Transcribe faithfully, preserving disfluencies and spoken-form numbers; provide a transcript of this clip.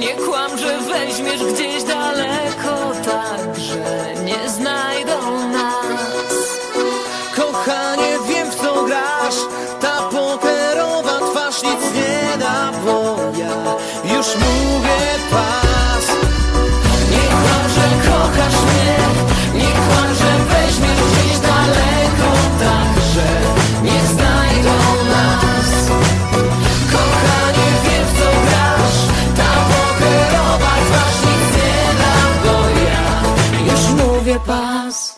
Nie kłam, że weźmiesz gdzieś daleko, tak, że nie znajdą nas. Kochanie, wiem, w co grasz. Ta pokerowa twarz nic nie da, bo ja już mówię pas. Nie kłam, że kochasz mnie, nie kłam, że weźmiesz gdzieś daleko, tak, że nie znajdą nas. Kochanie, wiem, w co grasz. Ta pokerowa twarz nic nie da, bo ja już mówię pas.